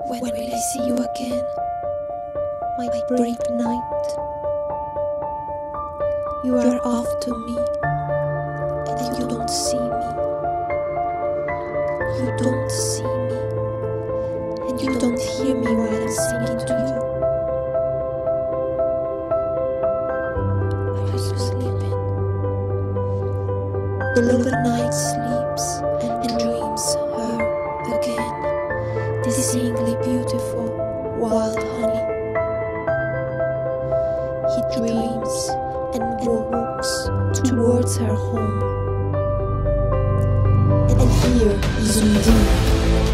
When will I see you again, my brave knight? You are after me, and you don't see me. You don't see me, and you don't hear me while I'm singing to you. Are you sleeping? The lover night sleeps and dreams her again, this singly beautiful wild honey. He dreams and walks towards her home, and here is indeed